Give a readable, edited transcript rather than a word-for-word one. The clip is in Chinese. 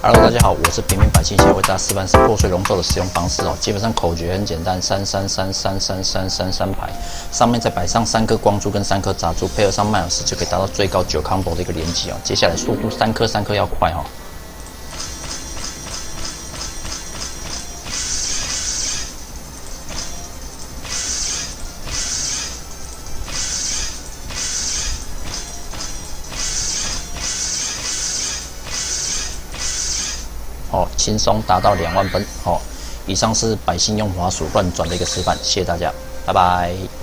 Hello， 大家好，我是平民百姓，现在为大家示范是破碎龙舟的使用方式哦。基本上口诀很简单，3333333排，上面再摆上3颗光珠跟3颗杂珠，配合上迈尔斯就可以达到最高9 combo 的一个连击哦。接下来速度3颗要快哦。轻松达到2万分以上是百姓用滑鼠乱转的一个示范，谢谢大家，拜拜。